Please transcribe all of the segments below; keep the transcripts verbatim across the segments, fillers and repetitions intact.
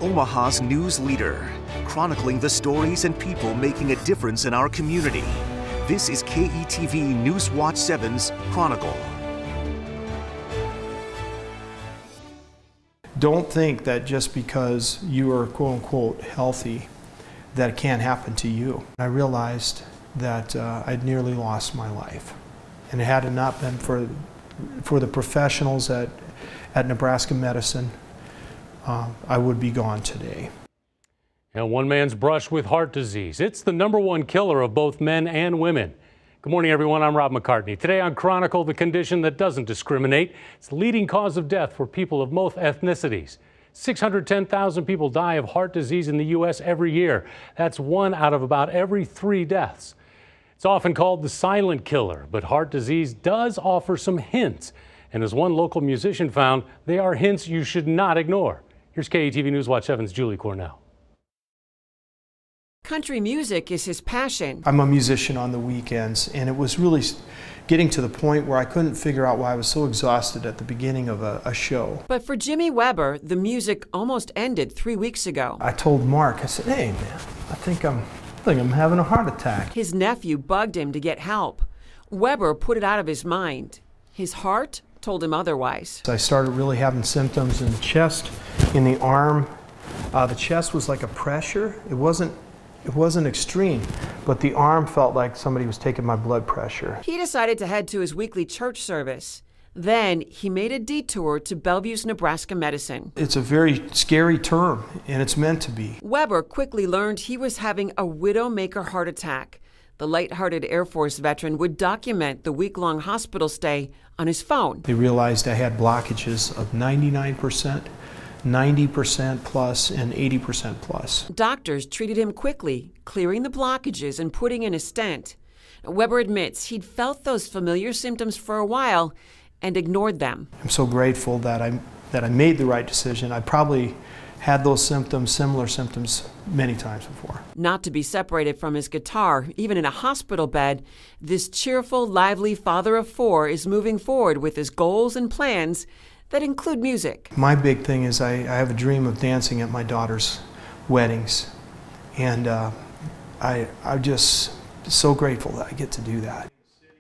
Omaha's news leader, chronicling the stories and people making a difference in our community. This is K E T V News Watch seven's Chronicle. Don't think that just because you are quote-unquote healthy that it can't happen to you. I realized that uh, I'd nearly lost my life. And had it not been for, for the professionals at, at Nebraska Medicine, uh, I would be gone today. And one man's brushed with heart disease. It's the number one killer of both men and women. Good morning, everyone. I'm Rob McCartney. Today on Chronicle, the condition that doesn't discriminate. It's the leading cause of death for people of both ethnicities. six hundred ten thousand people die of heart disease in the U S every year. That's one out of about every three deaths. It's often called the silent killer, but heart disease does offer some hints. And as one local musician found, they are hints you should not ignore. Here's K E T V News Watch seven's Julie Cornell. Country music is his passion. I'm a musician on the weekends, and it was really getting to the point where I couldn't figure out why I was so exhausted at the beginning of a, a show. But for Jimmy Weber, the music almost ended three weeks ago. I told Mark, I said, hey man, I think I'm, I think I'm having a heart attack. His nephew bugged him to get help. Weber put it out of his mind. His heart told him otherwise. I started really having symptoms in the chest, in the arm. Uh, the chest was like a pressure. It wasn't It wasn't extreme, but the arm felt like somebody was taking my blood pressure. He decided to head to his weekly church service. Then he made a detour to Bellevue's Nebraska Medicine. It's a very scary term, and it's meant to be. Weber quickly learned he was having a widowmaker heart attack. The light-hearted Air Force veteran would document the week-long hospital stay on his phone. They realized I had blockages of ninety-nine percent. ninety percent plus and eighty percent plus. Doctors treated him quickly, clearing the blockages and putting in a stent. Weber admits he'd felt those familiar symptoms for a while and ignored them. I'm so grateful that I, that I made the right decision. I probably had those symptoms, similar symptoms, many times before. Not to be separated from his guitar, even in a hospital bed, this cheerful, lively father of four is moving forward with his goals and plans that include music. My big thing is I, I have a dream of dancing at my daughter's weddings, and uh, I, I'm just so grateful that I get to do that.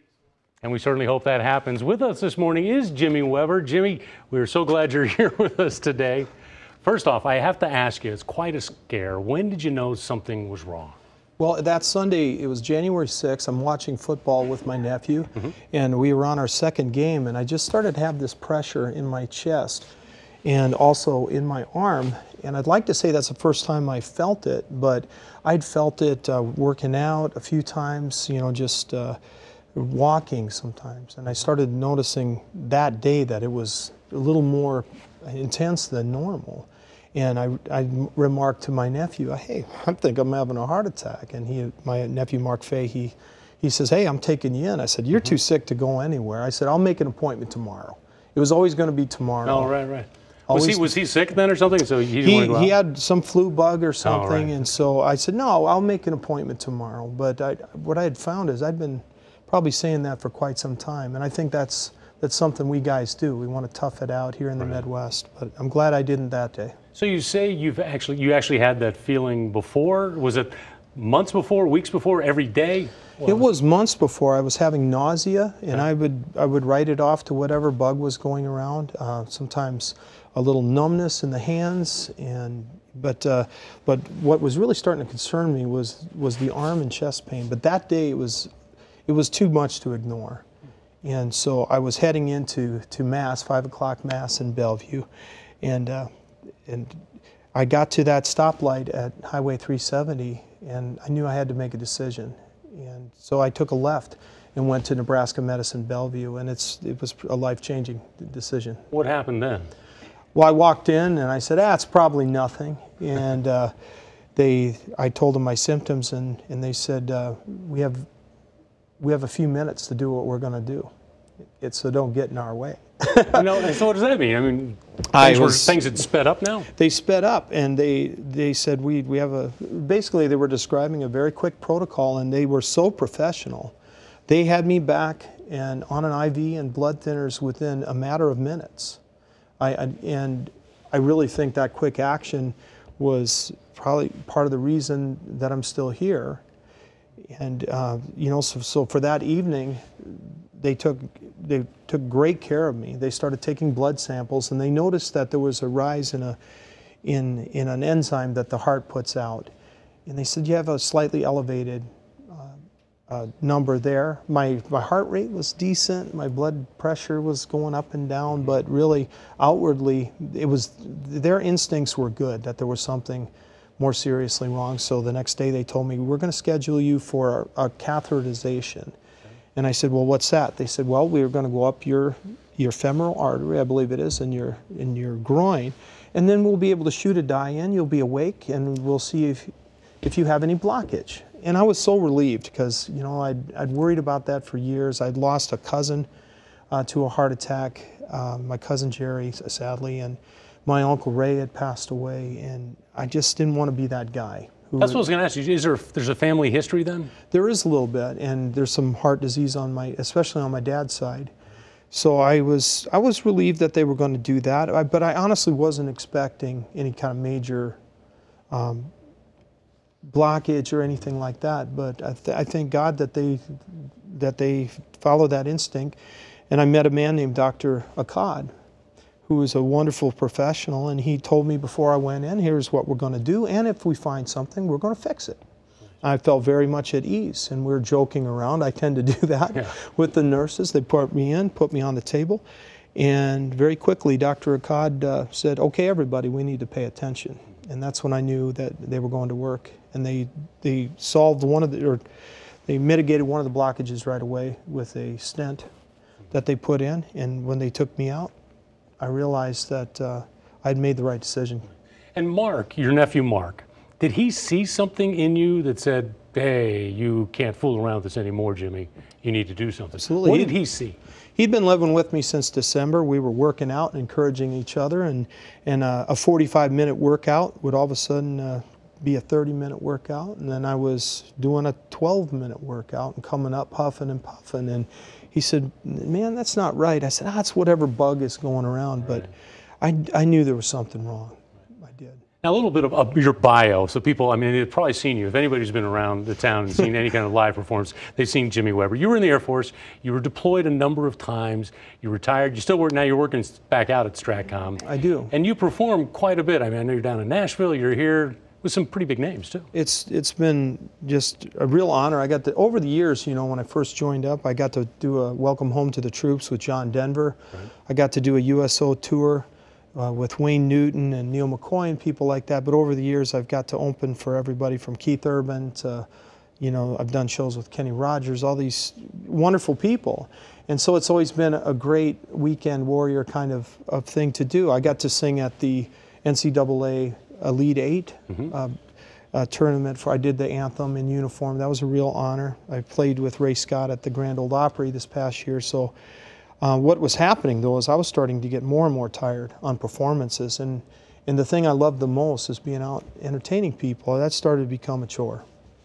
And we certainly hope that happens. With us this morning is Jimmy Weber. Jimmy, we're so glad you're here with us today. First off, I have to ask you, it's quite a scare. When did you know something was wrong? Well, that Sunday, it was January sixth, I'm watching football with my nephew, mm-hmm. and we were on our second game, and I just started to have this pressure in my chest and also in my arm, and I'd like to say that's the first time I felt it, but I'd felt it uh, working out a few times, you know, just uh, walking sometimes, and I started noticing that day that it was a little more intense than normal. And I, I remarked to my nephew, hey, I think I'm having a heart attack. And he, my nephew, Mark Fay, he, he says, hey, I'm taking you in. I said, you're mm-hmm. too sick to go anywhere. I said, I'll make an appointment tomorrow. It was always going to be tomorrow. Oh, right, right. Always, was he was he sick then or something? So he didn't he, want to go out? He had some flu bug or something. Oh, right. And so I said, no, I'll make an appointment tomorrow. But I, what I had found is I'd been probably saying that for quite some time. And I think that's, that's something we guys do. We want to tough it out here in the right. Midwest. But I'm glad I didn't that day. So you say you've actually you actually had that feeling before? Was it months before, weeks before, every day? What it was, was months before. I was having nausea, and okay. I would I would write it off to whatever bug was going around. Uh, sometimes a little numbness in the hands, and but uh, but what was really starting to concern me was was the arm and chest pain. But that day it was it was too much to ignore, and so I was heading into to Mass, five o'clock Mass in Bellevue, and. Uh, And I got to that stoplight at Highway three seventy, and I knew I had to make a decision. And so I took a left and went to Nebraska Medicine Bellevue, and it's it was a life-changing decision. What happened then? Well, I walked in and I said, ah, it's probably nothing. And uh, they, I told them my symptoms, and, and they said, uh, we have we have a few minutes to do what we're going to do. It's so don't get in our way. No, so what does that mean? I mean, I things, was, were, things had sped up now? They sped up, and they they said we we have a, basically they were describing a very quick protocol, and they were so professional. They had me back and on an I V and blood thinners within a matter of minutes. I, I and I really think that quick action was probably part of the reason that I'm still here. And uh, you know, so, so for that evening, they took they took great care of me. They started taking blood samples, and they noticed that there was a rise in a in in an enzyme that the heart puts out. And they said, you have a slightly elevated uh, uh, number there. My my heart rate was decent. My blood pressure was going up and down, but really outwardly, it was their instincts were good that there was something more seriously wrong. So the next day they told me, we're going to schedule you for a, a catheterization. And I said, well, what's that? They said, well, we're going to go up your your femoral artery, I believe it is, in your in your groin, and then we'll be able to shoot a dye in. You'll be awake, and we'll see if if you have any blockage. And I was so relieved because, you know, I'd I'd worried about that for years. I'd lost a cousin uh, to a heart attack, uh, my cousin Jerry, sadly, and my Uncle Ray had passed away, and I just didn't want to be that guy. That's what I was going to ask you. Is there there's a family history then? There is a little bit, and there's some heart disease on my, especially on my dad's side. So I was I was relieved that they were going to do that, I, but I honestly wasn't expecting any kind of major um, blockage or anything like that. But I, th I thank God that they that they followed that instinct, and I met a man named Doctor Akkad, who was a wonderful professional, and he told me before I went in, here's what we're going to do, and if we find something, we're going to fix it. I felt very much at ease, and we were joking around. I tend to do that yeah. with the nurses. They put me in, put me on the table, and very quickly Doctor Akkad uh, said, okay, everybody, we need to pay attention. And that's when I knew that they were going to work, and they, they solved one of the, or they mitigated one of the blockages right away with a stent that they put in, and when they took me out, I realized that uh, I'd made the right decision. And Mark, your nephew Mark, did he see something in you that said, hey, you can't fool around with this anymore, Jimmy. You need to do something. Absolutely. What did he see? He'd been living with me since December. We were working out and encouraging each other, and, and uh, a forty-five minute workout would all of a sudden uh, be a thirty minute workout, and then I was doing a twelve minute workout and coming up huffing and puffing, and he said, man, that's not right. I said, ah, it's whatever bug is going around, but I, I knew there was something wrong. I did. Now, a little bit of uh, your bio, so people, I mean, they've probably seen you. If anybody's been around the town and seen any kind of live performance, they've seen Jimmy Weber. You were in the Air Force. You were deployed a number of times. You retired. You still work, now you're working back out at Stratcom. I do. And you perform quite a bit. I mean, I know you're down in Nashville. You're here with some pretty big names, too. It's It's been just a real honor. I got to, over the years, you know, when I first joined up, I got to do a Welcome Home to the Troops with John Denver. Right. I got to do a U S O tour uh, with Wayne Newton and Neil McCoy and people like that. But over the years, I've got to open for everybody from Keith Urban to, you know, I've done shows with Kenny Rogers, all these wonderful people. And so it's always been a great weekend warrior kind of, of thing to do. I got to sing at the N C double A Elite Eight mm-hmm. uh, uh, tournament. For I did the anthem in uniform. That was a real honor. I played with Ray Scott at the Grand Ole Opry this past year. So uh, what was happening though is I was starting to get more and more tired on performances, and and the thing I loved the most is being out entertaining people. That started to become a chore.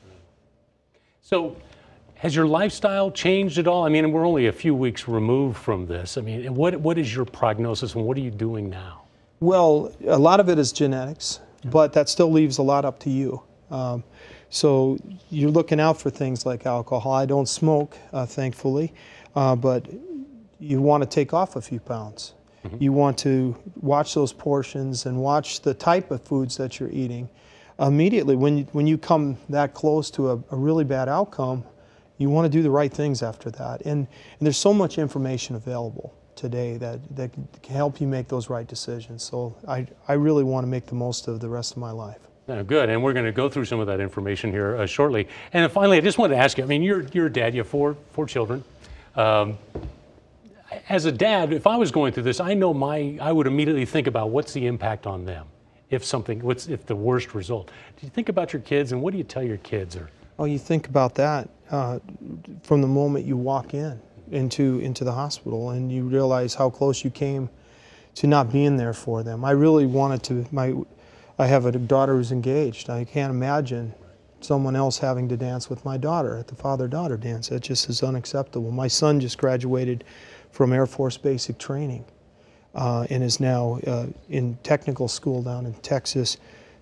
So has your lifestyle changed at all? I mean, we're only a few weeks removed from this. I mean, what what is your prognosis and what are you doing now? Well, a lot of it is genetics, but that still leaves a lot up to you. Um, so you're looking out for things like alcohol. I don't smoke, uh, thankfully, uh, but you want to take off a few pounds. Mm-hmm. You want to watch those portions and watch the type of foods that you're eating. Immediately, when you, when you come that close to a, a really bad outcome, you want to do the right things after that. And, and there's so much information available today that, that can help you make those right decisions. So I, I really want to make the most of the rest of my life. Oh, good, and we're going to go through some of that information here uh, shortly. And finally, I just wanted to ask you, I mean, you're, you're a dad, you have four, four children. Um, as a dad, if I was going through this, I know my, I would immediately think about what's the impact on them if something, what's if the worst result. Do you think about your kids, and what do you tell your kids? Or Oh, you think about that uh, from the moment you walk in. into into the hospital, and you realize how close you came to not being there for them. I really wanted to, my, I have a daughter who's engaged. I can't imagine someone else having to dance with my daughter at the father-daughter dance. That just is unacceptable. My son just graduated from Air Force basic training uh, and is now uh, in technical school down in Texas,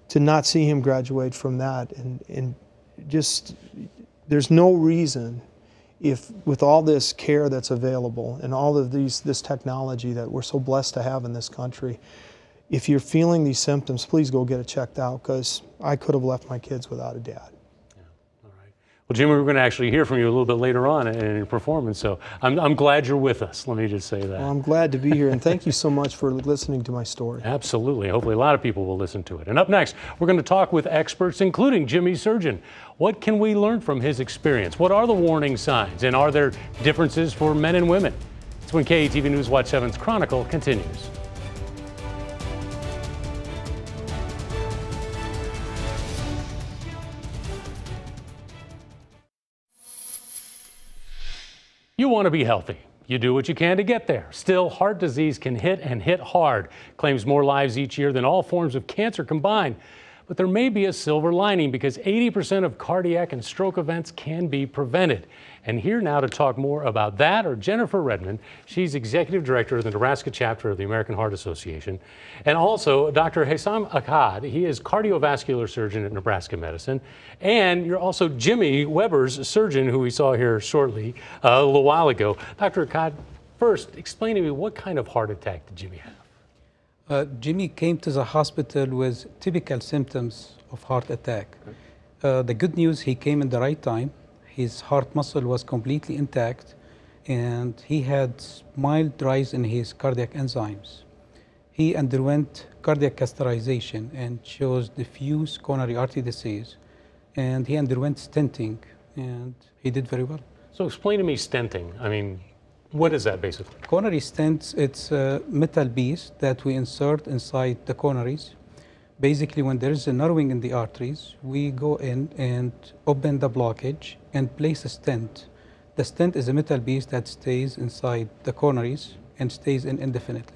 to not see him graduate from that, and, and just, there's no reason, if with all this care that's available and all of these this technology that we're so blessed to have in this country, if you're feeling these symptoms, please go get it checked out, because I could have left my kids without a dad. Yeah. All right. Well, Jimmy, we're going to actually hear from you a little bit later on in your performance, so I'm, I'm glad you're with us. Let me just say that. Well, I'm glad to be here, and thank you so much for listening to my story. Absolutely. Hopefully a lot of people will listen to it. And up next, we're going to talk with experts, including Jimmy's surgeon. What can we learn from his experience? What are the warning signs? And are there differences for men and women? It's when K E T V News Watch seven's Chronicle continues. You want to be healthy. You do what you can to get there. Still, heart disease can hit and hit hard. Claims more lives each year than all forms of cancer combined. But there may be a silver lining, because eighty percent of cardiac and stroke events can be prevented. And here now to talk more about that are Jennifer Redmond. She's Executive Director of the Nebraska chapter of the American Heart Association. And also Doctor Hassam Akkad. He is cardiovascular surgeon at Nebraska Medicine. And you're also Jimmy Weber's surgeon, who we saw here shortly uh, a little while ago. Doctor Akkad, first, explain to me, what kind of heart attack did Jimmy have? Uh, Jimmy came to the hospital with typical symptoms of heart attack. Uh, the good news, he came in the right time. His heart muscle was completely intact, and he had mild rise in his cardiac enzymes. He underwent cardiac catheterization and shows diffuse coronary artery disease, and he underwent stenting, and he did very well. So explain to me stenting. I mean, what is that basically? Coronary stents, it's a metal piece that we insert inside the coronaries. Basically, when there is a narrowing in the arteries, we go in and open the blockage and place a stent. The stent is a metal piece that stays inside the coronaries and stays in indefinitely.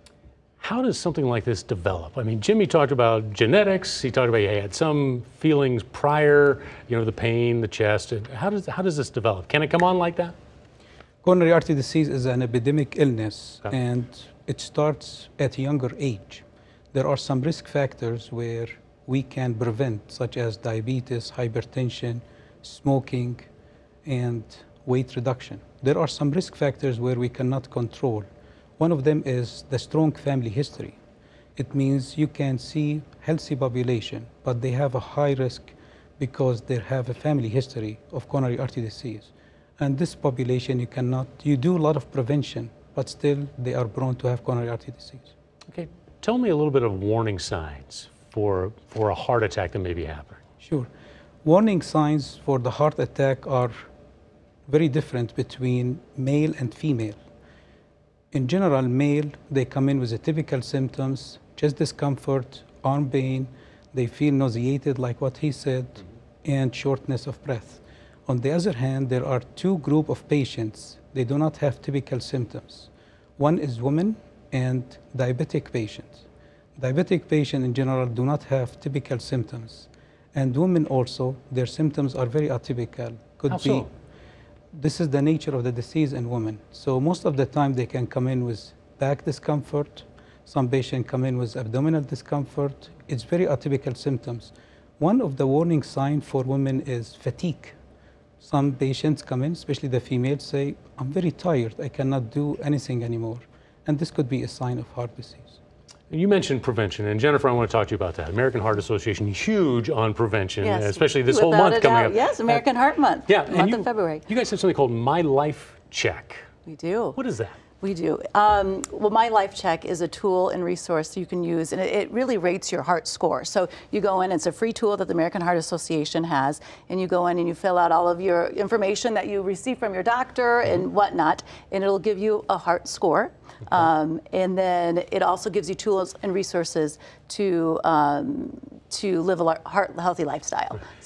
How does something like this develop? I mean, Jimmy talked about genetics. He talked about he had some feelings prior, you know, the pain, the chest. How does, how does this develop? Can it come on like that? Coronary artery disease is an epidemic illness, Okay. and it starts at a younger age. There are some risk factors where we can prevent, such as diabetes, hypertension, smoking, and weight reduction. There are some risk factors where we cannot control. One of them is the strong family history. It means you can see healthy population, but they have a high risk because they have a family history of coronary artery disease. And this population, you cannot, you do a lot of prevention, but still they are prone to have coronary artery disease. Okay, tell me a little bit of warning signs for, for a heart attack that may be happening. Sure. Warning signs for the heart attack are very different between male and female. In general, male, they come in with the typical symptoms, chest discomfort, arm pain, they feel nauseated like what he said, and shortness of breath. On the other hand, there are two groups of patients. They do not have typical symptoms. One is women and diabetic patients. Diabetic patients in general do not have typical symptoms. And women also, their symptoms are very atypical. Could How be, so? This is the nature of the disease in women. So most of the time they can come in with back discomfort. Some patients come in with abdominal discomfort. It's very atypical symptoms. One of the warning signs for women is fatigue. Some patients come in, especially the females, say, I'm very tired, I cannot do anything anymore. And this could be a sign of heart disease. You mentioned prevention, and Jennifer, I want to talk to you about that. American Heart Association, huge on prevention, Yes, especially this without whole month a coming doubt. up. Yes, American Heart Month, Yeah, month and you, of February. You guys have something called My Life Check. We do. What is that? We do. Um, well, My Life Check is a tool and resource you can use, and it, it really rates your heart score. So you go in, it's a free tool that the American Heart Association has, and you go in and you fill out all of your information that you receive from your doctor and whatnot, and it'll give you a heart score. Okay. Um, and then it also gives you tools and resources to um, to live a heart healthy lifestyle. So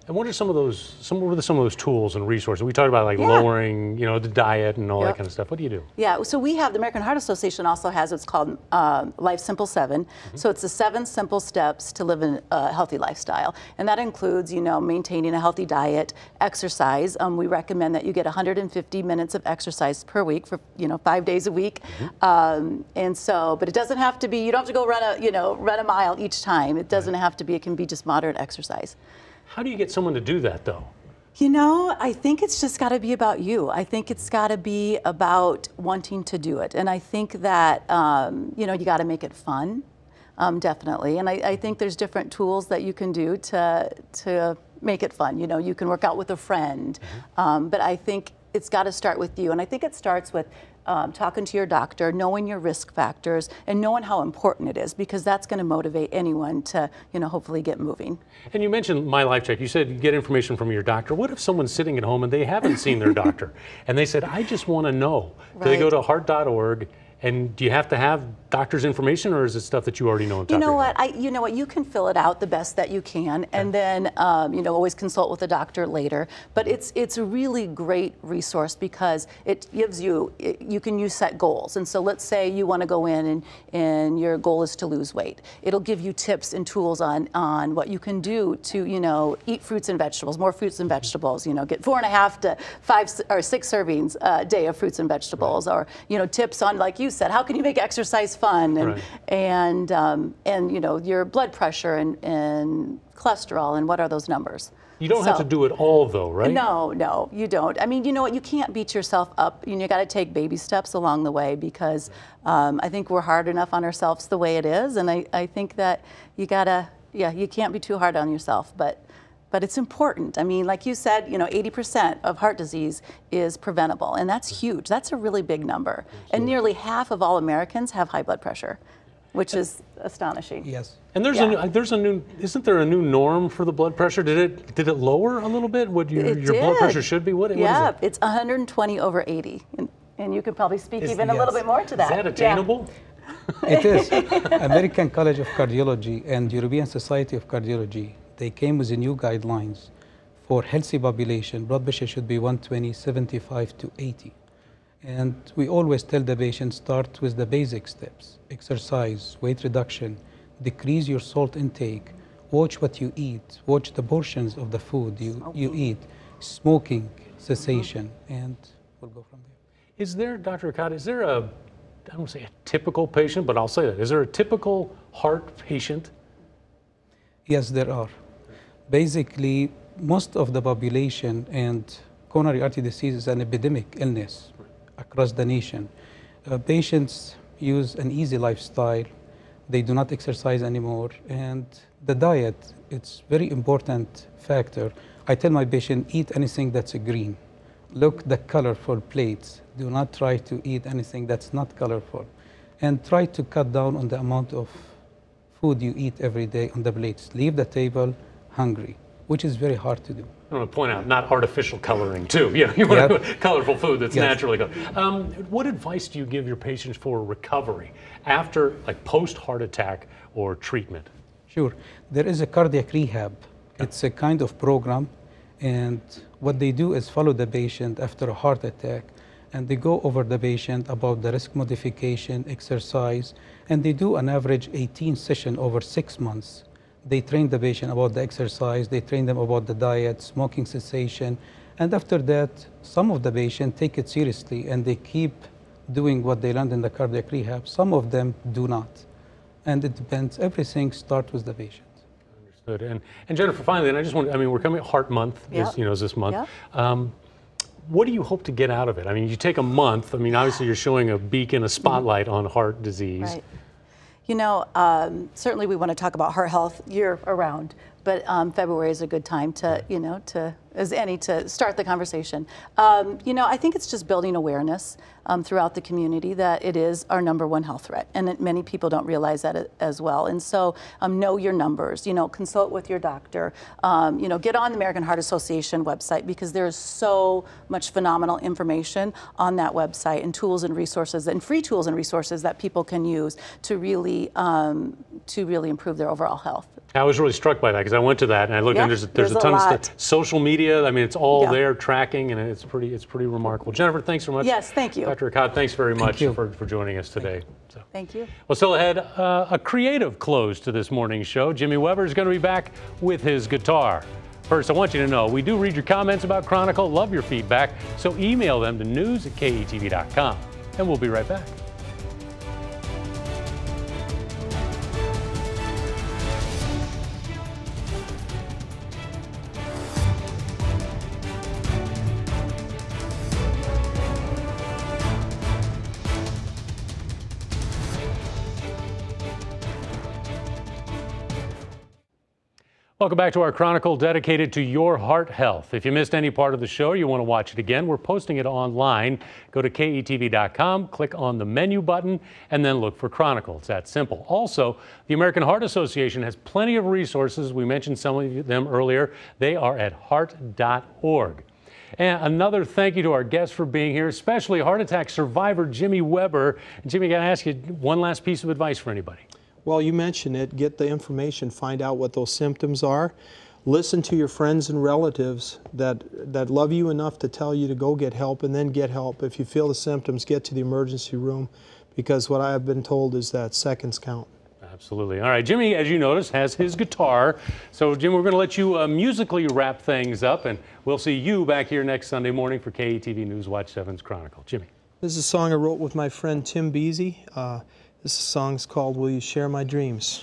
And what are some of those, some, what are some of those tools and resources? We talked about like Yeah. lowering, you know, the diet and all Yep. that kind of stuff. What do you do? Yeah, so we have, the American Heart Association also has what's called um, Life Simple seven. Mm-hmm. So it's the seven simple steps to live a uh, healthy lifestyle. And that includes, you know, maintaining a healthy diet, exercise. Um, we recommend that you get one hundred fifty minutes of exercise per week for, you know, five days a week. Mm-hmm. um, and so, but it doesn't have to be, you don't have to go run a, you know, run a mile each time. It doesn't have to be, it can be just moderate exercise. How do you get someone to do that, though? You know, I think it's just got to be about you. I think it's got to be about wanting to do it. And I think that, um, you know, you got to make it fun, um, definitely. And I, I think there's different tools that you can do to, to make it fun. You know, you can work out with a friend. Mm-hmm. um, but I think it's got to start with you. And I think it starts with Um, talking to your doctor, knowing your risk factors, and knowing how important it is, because that's going to motivate anyone to, you know, hopefully get moving. And you mentioned My Life Check. You said you get information from your doctor. What if someone's sitting at home and they haven't seen their doctor, and they said, I just want to know? Right. Do they go to heart dot org? And do you have to have doctor's information, or is it stuff that you already know? On top You know of your what? head? I, you know what? You can fill it out the best that you can, and then um, you know, always consult with a doctor later. But it's it's a really great resource because it gives you it, you can use set goals. And so let's say you want to go in and and your goal is to lose weight. It'll give you tips and tools on on what you can do to, you know, eat fruits and vegetables, more fruits and vegetables. You know, get four and a half to five or six servings a day of fruits and vegetables, right. Or you know, tips on, like you said, how can you make exercise fun, and right. and um, and you know, your blood pressure and, and cholesterol, and what are those numbers? You don't so, have to do it all, though, right? No, no, you don't. I mean, you know what? You can't beat yourself up. You, know, you got to take baby steps along the way, because um, I think we're hard enough on ourselves the way it is, and I, I think that you gotta, yeah, you can't be too hard on yourself, but. But it's important. I mean, like you said, you know, eighty percent of heart disease is preventable, and that's huge. That's a really big number. Absolutely. And nearly half of all Americans have high blood pressure, which is astonishing. Yes. And there's Yeah. a new, there's a new, isn't there a new norm for the blood pressure? Did it did it lower a little bit? What your It your did. blood pressure should be? What, yeah, what is it? It's one hundred twenty over eighty, and, and you could probably speak Is- even a little yes. bit more to that. Is that attainable? It is. American College of Cardiology and European Society of Cardiology, they came with the new guidelines for healthy population. Blood pressure should be one twenty, seventy-five to eighty. And we always tell the patient, start with the basic steps: exercise, weight reduction, decrease your salt intake, watch what you eat, watch the portions of the food you, you eat, smoking cessation, and we'll go from there. Is there, Doctor Akata, is there a, I don't want to say a typical patient, but I'll say that. Is there a typical heart patient? Yes, there are. Basically, most of the population, and coronary artery disease is an epidemic illness across the nation. Uh, patients use an easy lifestyle. They do not exercise anymore. And the diet, it's very important factor. I tell my patient, eat anything that's green. Look the colorful plates. Do not try to eat anything that's not colorful. And try to cut down on the amount of food you eat every day on the plates. Leave the table hungry, which is very hard to do. I want to point out, not artificial coloring, too. You know, you want Yep. to colorful food that's Yes. naturally colored. Um, what advice do you give your patients for recovery after, like, post-heart attack or treatment? Sure. There is a cardiac rehab. It's a kind of program, and what they do is follow the patient after a heart attack, and they go over the patient about the risk modification, exercise, and they do an average eighteen sessions over six months. They train the patient about the exercise, they train them about the diet, smoking cessation, and after that, some of the patients take it seriously and they keep doing what they learned in the cardiac rehab. Some of them do not. And it depends, everything starts with the patient. Understood. And, and Jennifer, finally, and I just want, I mean, we're coming, Heart Month, Yep. is, you know, is this month. Yep. Um, what do you hope to get out of it? I mean, you take a month, I mean, obviously you're showing a beacon, a spotlight on heart disease. Right. You know, um, certainly we want to talk about heart health year around, but um, February is a good time to, you know, to, as any, to start the conversation. Um, you know, I think it's just building awareness um, throughout the community that it is our number one health threat, and that many people don't realize that as well. And so, um, know your numbers. You know, consult with your doctor. Um, you know, get on the American Heart Association website, because there is so much phenomenal information on that website, and tools and resources, and free tools and resources that people can use to really um, to really improve their overall health. I was really struck by that because I went to that and I looked Yeah, and there's, there's, there's a a ton of lot. stuff. Social media, I mean, it's all Yeah. there tracking and it's pretty it's pretty remarkable. Jennifer, thanks so much. Yes, thank you. Doctor Akkad, thanks very much you. for, for joining us today. So. Thank you. Well, still ahead, uh, a creative close to this morning's show. Jimmy Weber is going to be back with his guitar. First, I want you to know we do read your comments about Chronicle, love your feedback, so email them to news at K E T V dot com. And we'll be right back. Welcome back to our Chronicle dedicated to your heart health. If you missed any part of the show or you want to watch it again, we're posting it online. Go to K E T V dot com, click on the menu button, and then look for Chronicle. It's that simple. Also, the American Heart Association has plenty of resources. We mentioned some of them earlier. They are at heart dot org. And another thank you to our guests for being here, especially heart attack survivor Jimmy Weber. Jimmy, I got to ask you one last piece of advice for anybody. Well, you mentioned it. Get the information, find out what those symptoms are. Listen to your friends and relatives that, that love you enough to tell you to go get help, and then get help. If you feel the symptoms, get to the emergency room, because what I have been told is that seconds count. Absolutely. All right, Jimmy, as you notice, has his guitar. So, Jim, we're going to let you uh, musically wrap things up, and we'll see you back here next Sunday morning for K E T V News Watch seven's Chronicle. Jimmy. This is a song I wrote with my friend Tim Beasy. Uh, This song's called Will You Share My Dreams?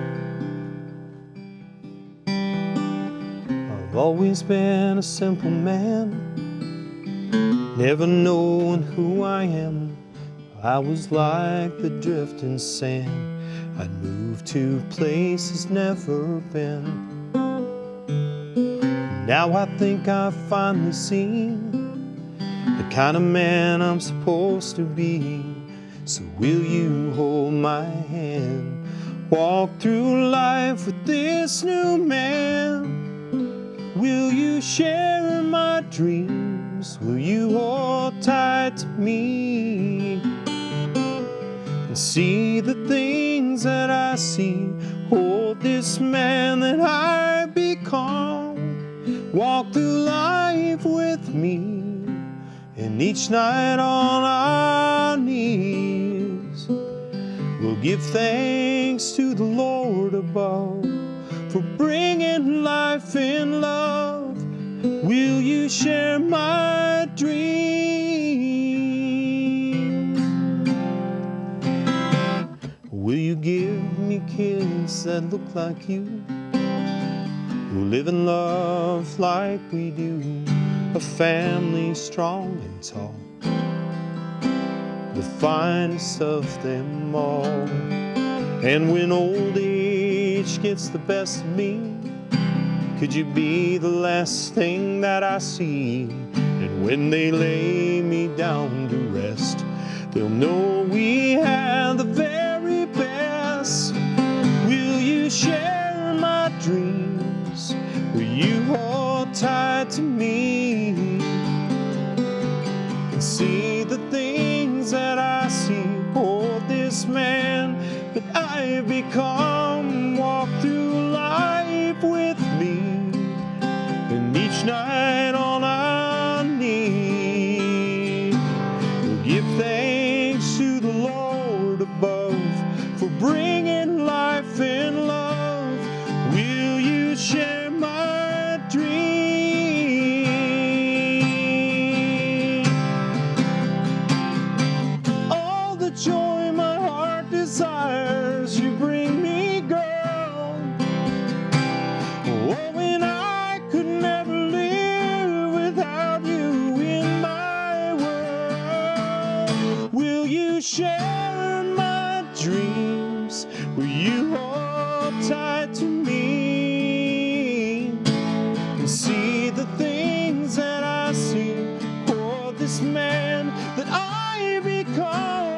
I've always been a simple man, never knowing who I am. I was like the drifting sand, I'd moved to places never been. Now I think I've finally seen the kind of man I'm supposed to be. So will you hold my hand, walk through life with this new man? Will you share my dreams? Will you hold tight to me and see the things that I see? Hold this man that I become, walk through life with me, and each night on our knees we'll give thanks to the Lord above for bringing life in love. Will you share my dream? Will you give me kids that look like you, who live in love like we do? A family strong and tall, the finest of them all. And when old age gets the best of me, could you be the last thing that I see? And when they lay me down to rest, they'll know we had the very best. Will you share my dreams? Will you hold tight to me and see the things that I see? Hold this man that I've become, walk through life with me, and each night on our knees we'll give thanks to the Lord above for bringing life in love. Will you share my dream? All the joy my heart desires, you bring me, girl. Oh, and I could never live without you in my world. Will you share my dreams? Will you hold tight to me and see the things that I see? For this man that I become,